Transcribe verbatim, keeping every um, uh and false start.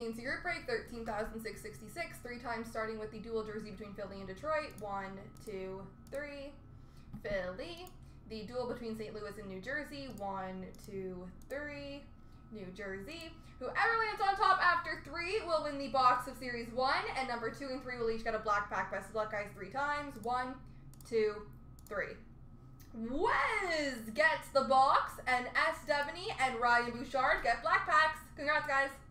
C and C group break, thirteen thousand six hundred sixty-six, three times starting with the dual jersey between Philly and Detroit. One, two, three. Philly. The duel between Saint Louis and New Jersey. One, two, three. New Jersey. Whoever lands on top after three will win the box of Series one, and number two and three will each get a black pack. Best of luck, guys, three times. One, two, three. Wes gets the box, and S. Devaney and Ryan Bouchard get black packs. Congrats, guys.